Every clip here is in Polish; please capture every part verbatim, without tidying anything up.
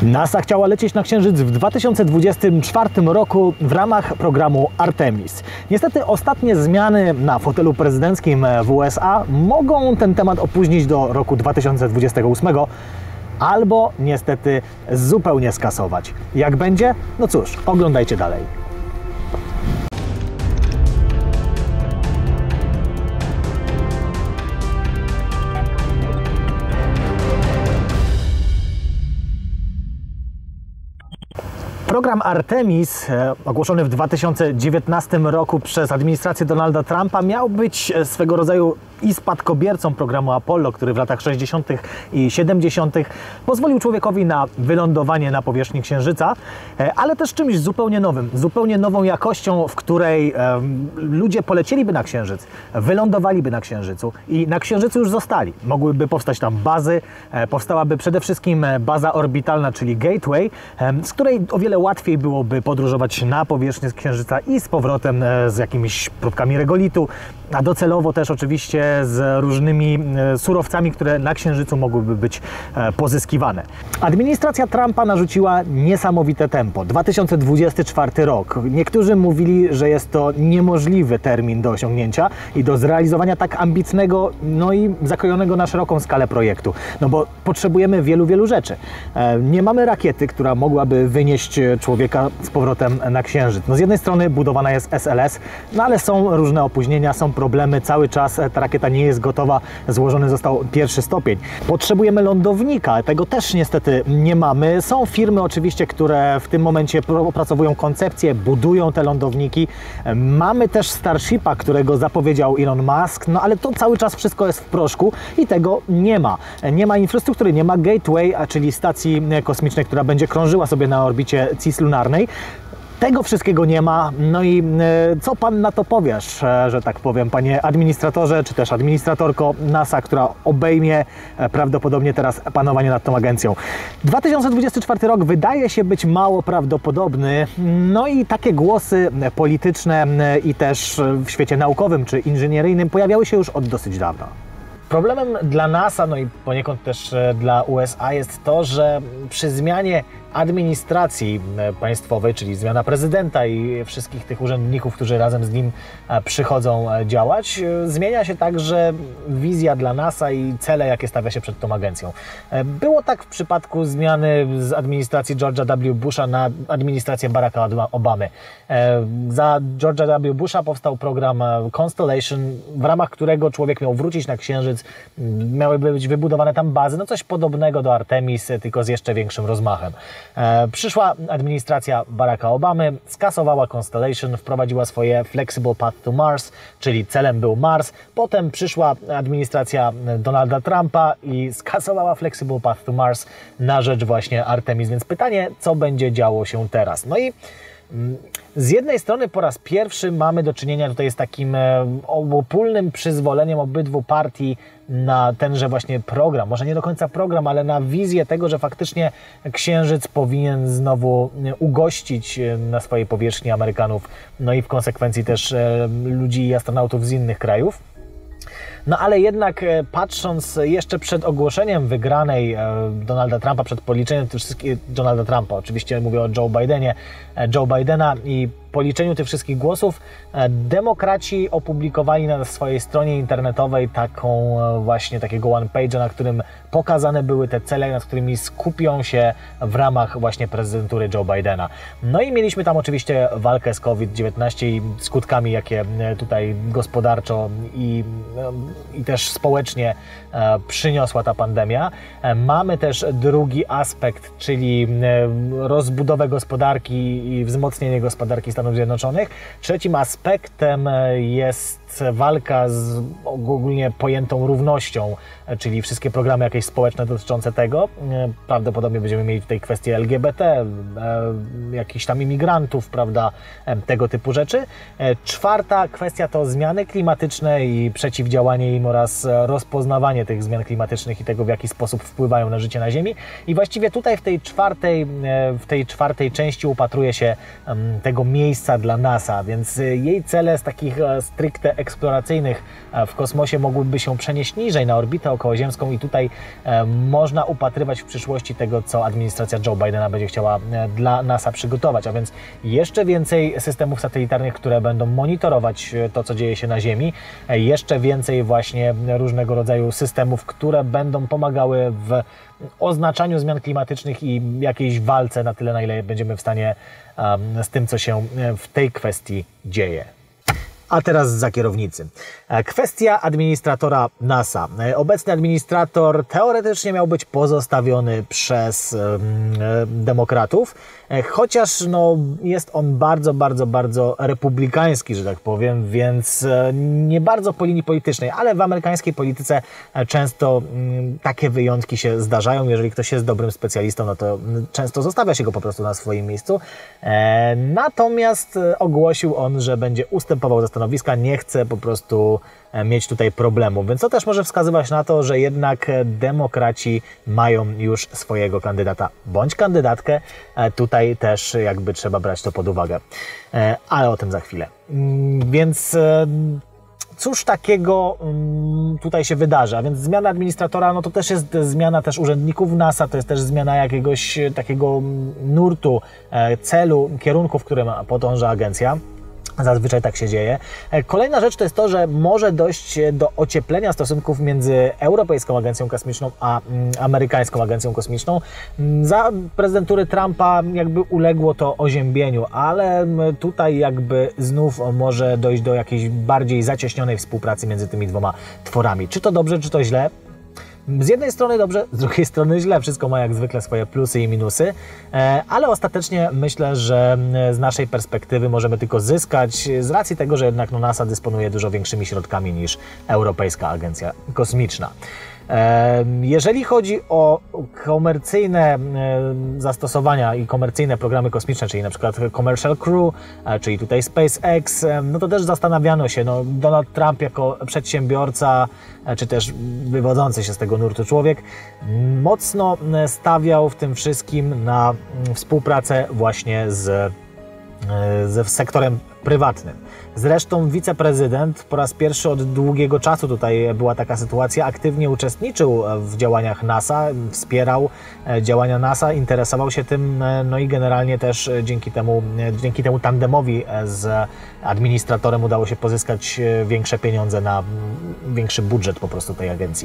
NASA chciała lecieć na Księżyc w dwa tysiące dwudziestym czwartym roku w ramach programu Artemis. Niestety ostatnie zmiany na fotelu prezydenckim w U S A mogą ten temat opóźnić do roku dwa tysiące dwudziestego ósmego albo niestety zupełnie skasować. Jak będzie? No cóż, oglądajcie dalej. Program Artemis, ogłoszony w dwa tysiące dziewiętnastym roku przez administrację Donalda Trumpa, miał być swego rodzaju i spadkobiercą programu Apollo, który w latach sześćdziesiątych i siedemdziesiątych pozwolił człowiekowi na wylądowanie na powierzchni Księżyca, ale też czymś zupełnie nowym, zupełnie nową jakością, w której ludzie polecieliby na Księżyc, wylądowaliby na Księżycu i na Księżycu już zostali. Mogłyby powstać tam bazy, powstałaby przede wszystkim baza orbitalna, czyli Gateway, z której o wiele łatwiej byłoby podróżować na powierzchnię Księżyca i z powrotem z jakimiś próbkami regolitu, a docelowo też oczywiście z różnymi surowcami, które na Księżycu mogłyby być pozyskiwane. Administracja Trumpa narzuciła niesamowite tempo. dwa tysiące dwudziesty czwarty rok. Niektórzy mówili, że jest to niemożliwy termin do osiągnięcia i do zrealizowania tak ambitnego, no i zakrojonego na szeroką skalę projektu. No bo potrzebujemy wielu, wielu rzeczy. Nie mamy rakiety, która mogłaby wynieść człowieka z powrotem na Księżyc. No z jednej strony budowana jest S L S, no ale są różne opóźnienia, są problemy, cały czas ta rakieta nie jest gotowa, złożony został pierwszy stopień. Potrzebujemy lądownika, tego też niestety nie mamy. Są firmy oczywiście, które w tym momencie opracowują koncepcje, budują te lądowniki. Mamy też Starshipa, którego zapowiedział Elon Musk, no ale to cały czas wszystko jest w proszku i tego nie ma. Nie ma infrastruktury, nie ma Gateway, czyli stacji kosmicznej, która będzie krążyła sobie na orbicie cisłunarnej. Tego wszystkiego nie ma. No i co Pan na to powiesz, że tak powiem, Panie administratorze, czy też administratorko NASA, która obejmie prawdopodobnie teraz panowanie nad tą agencją? dwa tysiące dwudziesty czwarty rok wydaje się być mało prawdopodobny, no i takie głosy polityczne i też w świecie naukowym czy inżynieryjnym pojawiały się już od dosyć dawna. Problemem dla NASA, no i poniekąd też dla U S A jest to, że przy zmianie administracji państwowej, czyli zmiana prezydenta i wszystkich tych urzędników, którzy razem z nim przychodzą działać, zmienia się także wizja dla NASA i cele, jakie stawia się przed tą agencją. Było tak w przypadku zmiany z administracji George'a W. Busha na administrację Baracka Obamy. Za George'a W. Busha powstał program Constellation, w ramach którego człowiek miał wrócić na Księżyc, miały być wybudowane tam bazy, no coś podobnego do Artemis, tylko z jeszcze większym rozmachem. Przyszła administracja Baracka Obamy, skasowała Constellation, wprowadziła swoje Flexible Path to Mars, czyli celem był Mars. Potem przyszła administracja Donalda Trumpa i skasowała Flexible Path to Mars na rzecz właśnie Artemis. Więc pytanie, co będzie działo się teraz? No i z jednej strony po raz pierwszy mamy do czynienia tutaj z takim obopólnym przyzwoleniem obydwu partii na tenże właśnie program, może nie do końca program, ale na wizję tego, że faktycznie Księżyc powinien znowu ugościć na swojej powierzchni Amerykanów, no i w konsekwencji też ludzi i astronautów z innych krajów. No ale jednak patrząc jeszcze przed ogłoszeniem wygranej Donalda Trumpa, przed policzeniem tych wszystkich, Donalda Trumpa, oczywiście mówię o Joe Bidenie, Joe Bidena i policzeniu tych wszystkich głosów, demokraci opublikowali na swojej stronie internetowej taką właśnie takiego one-page'a, na którym pokazane były te cele, nad którymi skupią się w ramach właśnie prezydentury Joe Bidena. No i mieliśmy tam oczywiście walkę z COVID dziewiętnaście i skutkami, jakie tutaj gospodarczo i, i też społecznie przyniosła ta pandemia. Mamy też drugi aspekt, czyli rozbudowę gospodarki i wzmocnienie gospodarki Stanów Zjednoczonych. Trzecim aspektem jest walka z ogólnie pojętą równością, czyli wszystkie programy jakieś społeczne dotyczące tego. Prawdopodobnie będziemy mieli tutaj kwestie L G B T, jakichś tam imigrantów, prawda, tego typu rzeczy. Czwarta kwestia to zmiany klimatyczne i przeciwdziałanie im oraz rozpoznawanie tych zmian klimatycznych i tego, w jaki sposób wpływają na życie na Ziemi. I właściwie tutaj w tej czwartej, w tej czwartej części upatruje się tego miejsca dla NASA, więc jej cele z takich stricte eksploracyjnych w kosmosie mogłyby się przenieść niżej na orbitę okołoziemską i tutaj można upatrywać w przyszłości tego, co administracja Joe Bidena będzie chciała dla NASA przygotować, a więc jeszcze więcej systemów satelitarnych, które będą monitorować to, co dzieje się na Ziemi, jeszcze więcej właśnie różnego rodzaju systemów, które będą pomagały w oznaczaniu zmian klimatycznych i jakiejś walce na tyle, na ile będziemy w stanie um, z tym, co się w tej kwestii dzieje. A teraz za kierownicy. Kwestia administratora NASA. Obecny administrator teoretycznie miał być pozostawiony przez um, demokratów, chociaż no, jest on bardzo, bardzo, bardzo republikański, że tak powiem, więc nie bardzo po linii politycznej, ale w amerykańskiej polityce często um, takie wyjątki się zdarzają. Jeżeli ktoś jest dobrym specjalistą, no to często zostawia się go po prostu na swoim miejscu. E, natomiast ogłosił on, że będzie ustępował ze stanowiska, nie chce po prostu mieć tutaj problemów, więc to też może wskazywać na to, że jednak demokraci mają już swojego kandydata bądź kandydatkę. Tutaj też jakby trzeba brać to pod uwagę, ale o tym za chwilę. Więc cóż takiego tutaj się wydarzy? A więc zmiana administratora, no to też jest zmiana też urzędników NASA, to jest też zmiana jakiegoś takiego nurtu, celu, kierunku, w którym podąża agencja. Zazwyczaj tak się dzieje. Kolejna rzecz to jest to, że może dojść do ocieplenia stosunków między Europejską Agencją Kosmiczną a Amerykańską Agencją Kosmiczną. Za prezydentury Trumpa jakby uległo to oziębieniu, ale tutaj jakby znów może dojść do jakiejś bardziej zacieśnionej współpracy między tymi dwoma tworami. Czy to dobrze, czy to źle? Z jednej strony dobrze, z drugiej strony źle. Wszystko ma jak zwykle swoje plusy i minusy, ale ostatecznie myślę, że z naszej perspektywy możemy tylko zyskać z racji tego, że jednak no, NASA dysponuje dużo większymi środkami niż Europejska Agencja Kosmiczna. Jeżeli chodzi o komercyjne zastosowania i komercyjne programy kosmiczne, czyli na przykład Commercial Crew, czyli tutaj SpaceX, no to też zastanawiano się, no Donald Trump jako przedsiębiorca, czy też wywodzący się z tego nurtu człowiek, mocno stawiał w tym wszystkim na współpracę właśnie z, z sektorem prywatnym. Zresztą wiceprezydent po raz pierwszy od długiego czasu, tutaj była taka sytuacja, aktywnie uczestniczył w działaniach NASA, wspierał działania NASA, interesował się tym, no i generalnie też dzięki temu, dzięki temu tandemowi z administratorem udało się pozyskać większe pieniądze na większy budżet po prostu tej agencji.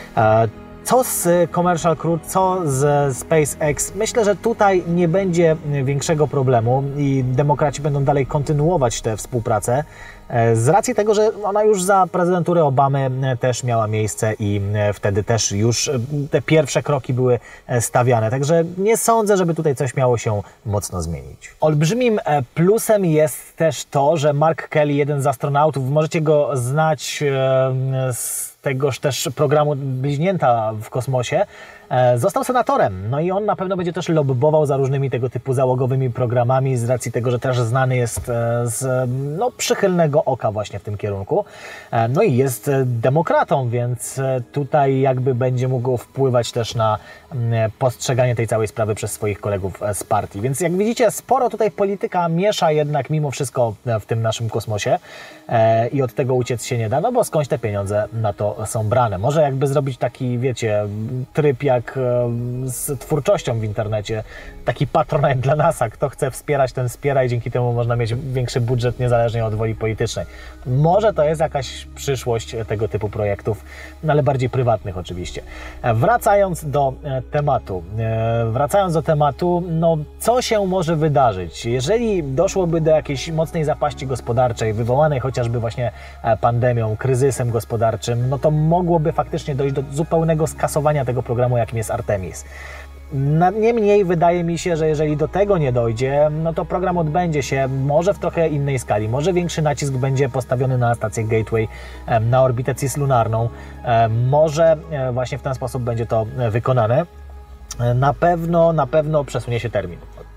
Co z Commercial Crew, co z SpaceX? Myślę, że tutaj nie będzie większego problemu i demokraci będą dalej kontynuować tę współpracę z racji tego, że ona już za prezydentury Obamy też miała miejsce i wtedy też już te pierwsze kroki były stawiane. Także nie sądzę, żeby tutaj coś miało się mocno zmienić. Olbrzymim plusem jest też to, że Mark Kelly, jeden z astronautów, możecie go znać z tegoż też programu Bliźnięta w kosmosie, został senatorem. No i on na pewno będzie też lobbował za różnymi tego typu załogowymi programami z racji tego, że też znany jest z no, przychylnego oka właśnie w tym kierunku. No i jest demokratą, więc tutaj jakby będzie mógł wpływać też na postrzeganie tej całej sprawy przez swoich kolegów z partii. Więc jak widzicie, sporo tutaj polityka miesza jednak mimo wszystko w tym naszym kosmosie i od tego uciec się nie da, no bo skądś te pieniądze na to są brane. Może jakby zrobić taki, wiecie, tryb jak z twórczością w internecie, taki Patronite dla NASA. Kto chce wspierać, ten wspiera i dzięki temu można mieć większy budżet niezależnie od woli politycznej. Może to jest jakaś przyszłość tego typu projektów, no ale bardziej prywatnych oczywiście. Wracając do tematu, wracając do tematu, no co się może wydarzyć? Jeżeli doszłoby do jakiejś mocnej zapaści gospodarczej, wywołanej chociażby właśnie pandemią, kryzysem gospodarczym, no to mogłoby faktycznie dojść do zupełnego skasowania tego programu, jakim jest Artemis. Niemniej wydaje mi się, że jeżeli do tego nie dojdzie, no to program odbędzie się może w trochę innej skali. Może większy nacisk będzie postawiony na stację Gateway, na orbitę cisłunarną. Może właśnie w ten sposób będzie to wykonane. Na pewno, na pewno przesunie się termin.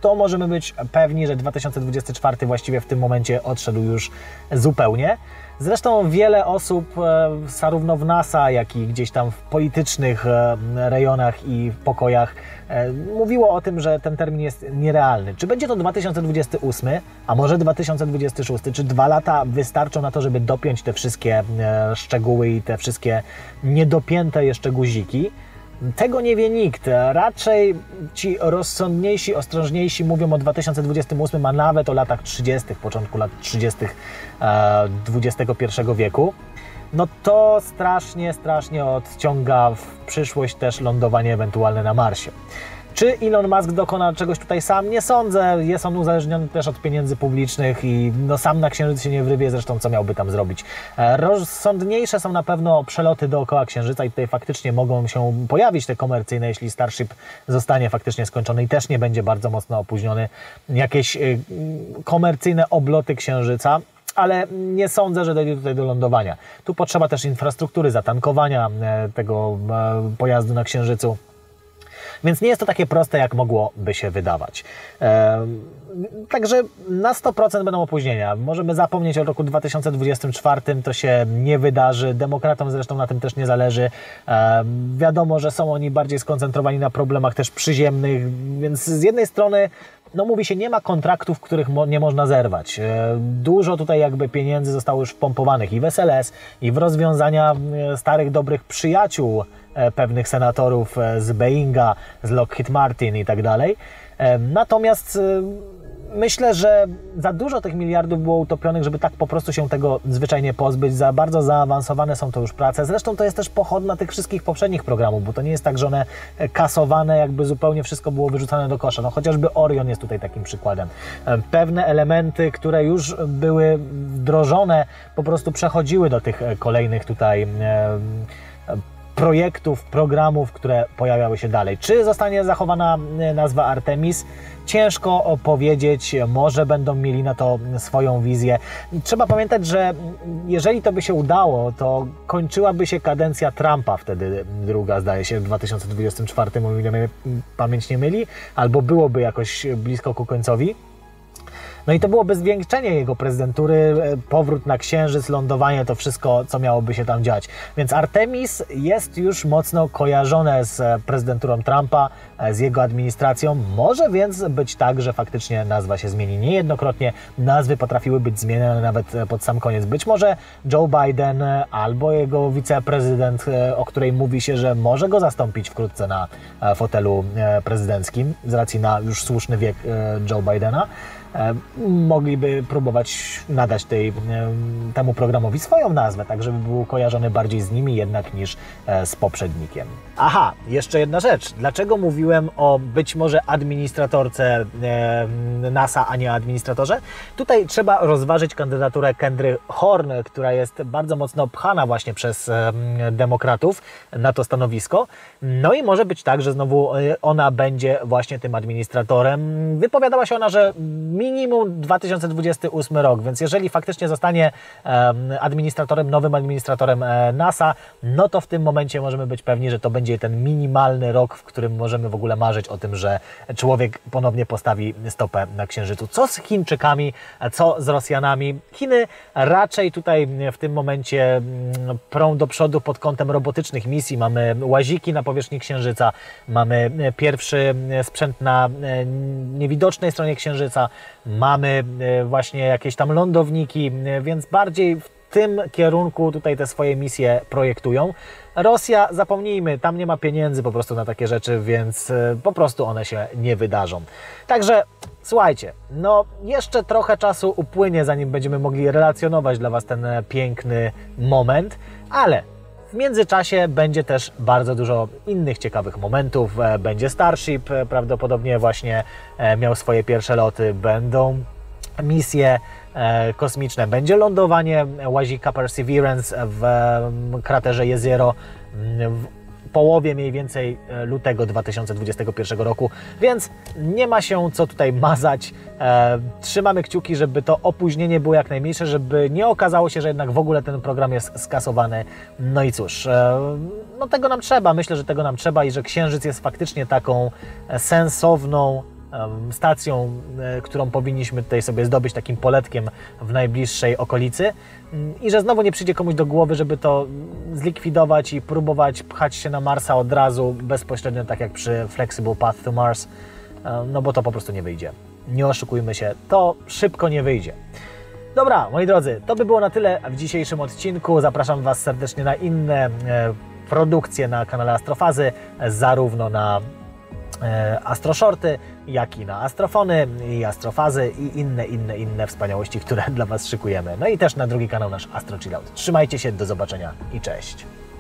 to możemy być pewni, że dwa tysiące dwudziesty czwarty właściwie w tym momencie odszedł już zupełnie. Zresztą wiele osób, zarówno w NASA, jak i gdzieś tam w politycznych rejonach i w pokojach, mówiło o tym, że ten termin jest nierealny. Czy będzie to dwa tysiące dwudziesty ósmy, a może dwa tysiące dwudziesty szósty? Czy dwa lata wystarczą na to, żeby dopiąć te wszystkie szczegóły i te wszystkie niedopięte jeszcze guziki? Tego nie wie nikt. Raczej ci rozsądniejsi, ostrożniejsi mówią o dwa tysiące dwudziestym ósmym, a nawet o latach trzydziestych, początku lat trzydziestych dwudziestego pierwszego wieku. No to strasznie, strasznie odciąga w przyszłość też lądowanie ewentualne na Marsie. Czy Elon Musk dokona czegoś tutaj sam? Nie sądzę. Jest on uzależniony też od pieniędzy publicznych i no sam na Księżyc się nie wyrwie, zresztą co miałby tam zrobić. Rozsądniejsze są na pewno przeloty dookoła Księżyca i tutaj faktycznie mogą się pojawić te komercyjne, jeśli Starship zostanie faktycznie skończony i też nie będzie bardzo mocno opóźniony. Jakieś komercyjne obloty Księżyca, ale nie sądzę, że dojdzie tutaj do lądowania. Tu potrzeba też infrastruktury, zatankowania tego pojazdu na Księżycu. Więc nie jest to takie proste, jak mogłoby się wydawać. Ehm, także na sto procent będą opóźnienia. Możemy zapomnieć o roku dwa tysiące dwudziestym czwartym, to się nie wydarzy. Demokratom zresztą na tym też nie zależy. Ehm, wiadomo, że są oni bardziej skoncentrowani na problemach też przyziemnych, więc z jednej strony no mówi się, nie ma kontraktów, których mo nie można zerwać. Dużo tutaj jakby pieniędzy zostało już wpompowanych i w S L S, i w rozwiązania starych, dobrych przyjaciół pewnych senatorów z Boeinga, z Lockheed Martin i tak dalej. Natomiast myślę, że za dużo tych miliardów było utopionych, żeby tak po prostu się tego zwyczajnie pozbyć. Za bardzo zaawansowane są to już prace. Zresztą to jest też pochodna tych wszystkich poprzednich programów, bo to nie jest tak, że one kasowane, jakby zupełnie wszystko było wyrzucane do kosza. No chociażby Orion jest tutaj takim przykładem. Pewne elementy, które już były wdrożone, po prostu przechodziły do tych kolejnych tutaj projektów, programów, które pojawiały się dalej. Czy zostanie zachowana nazwa Artemis? Ciężko powiedzieć, może będą mieli na to swoją wizję. Trzeba pamiętać, że jeżeli to by się udało, to kończyłaby się kadencja Trumpa, wtedy druga, zdaje się, w dwa tysiące dwudziestym czwartym, o ile mnie pamięć nie myli, albo byłoby jakoś blisko ku końcowi. No i to byłoby zwieńczenie jego prezydentury, powrót na Księżyc, lądowanie, to wszystko, co miałoby się tam dziać. Więc Artemis jest już mocno kojarzone z prezydenturą Trumpa, z jego administracją. Może więc być tak, że faktycznie nazwa się zmieni. Niejednokrotnie nazwy potrafiły być zmieniane nawet pod sam koniec. Być może Joe Biden albo jego wiceprezydent, o której mówi się, że może go zastąpić wkrótce na fotelu prezydenckim z racji na już słuszny wiek Joe Bidena, mogliby próbować nadać tej, temu programowi swoją nazwę, tak żeby był kojarzony bardziej z nimi jednak niż z poprzednikiem. Aha, jeszcze jedna rzecz. Dlaczego mówiłem o być może administratorce NASA, a nie administratorze? Tutaj trzeba rozważyć kandydaturę Kendry Horn, która jest bardzo mocno pchana właśnie przez demokratów na to stanowisko. No i może być tak, że znowu ona będzie właśnie tym administratorem. Wypowiadała się ona, że minimum dwa tysiące dwudziesty ósmy rok, więc jeżeli faktycznie zostanie administratorem, nowym administratorem NASA, no to w tym momencie możemy być pewni, że to będzie ten minimalny rok, w którym możemy w ogóle marzyć o tym, że człowiek ponownie postawi stopę na Księżycu. Co z Chińczykami, co z Rosjanami? Chiny raczej tutaj w tym momencie prą do przodu pod kątem robotycznych misji. Mamy łaziki na powierzchni Księżyca, mamy pierwszy sprzęt na niewidocznej stronie Księżyca, mamy właśnie jakieś tam lądowniki, więc bardziej w tym kierunku tutaj te swoje misje projektują. Rosja, zapomnijmy, tam nie ma pieniędzy po prostu na takie rzeczy, więc po prostu one się nie wydarzą. Także słuchajcie, no jeszcze trochę czasu upłynie, zanim będziemy mogli relacjonować dla Was ten piękny moment, ale w międzyczasie będzie też bardzo dużo innych ciekawych momentów. Będzie Starship, prawdopodobnie właśnie miał swoje pierwsze loty, będą misje kosmiczne, będzie lądowanie łazika Perseverance w kraterze Jezero w połowie mniej więcej lutego dwa tysiące dwudziestego pierwszego roku, więc nie ma się co tutaj mazać. E, trzymamy kciuki, żeby to opóźnienie było jak najmniejsze, żeby nie okazało się, że jednak w ogóle ten program jest skasowany. No i cóż, e, no tego nam trzeba, myślę, że tego nam trzeba i że Księżyc jest faktycznie taką sensowną stacją, którą powinniśmy tutaj sobie zdobyć takim poletkiem w najbliższej okolicy i że znowu nie przyjdzie komuś do głowy, żeby to zlikwidować i próbować pchać się na Marsa od razu, bezpośrednio tak jak przy Flexible Path to Mars, no bo to po prostu nie wyjdzie. Nie oszukujmy się, to szybko nie wyjdzie. Dobra, moi drodzy, to by było na tyle w dzisiejszym odcinku. Zapraszam Was serdecznie na inne produkcje na kanale Astrofazy, zarówno na astroshorty, jak i na astrofony i astrofazy i inne, inne, inne wspaniałości, które dla Was szykujemy. No i też na drugi kanał nasz Astro Chillout. Trzymajcie się, do zobaczenia i cześć!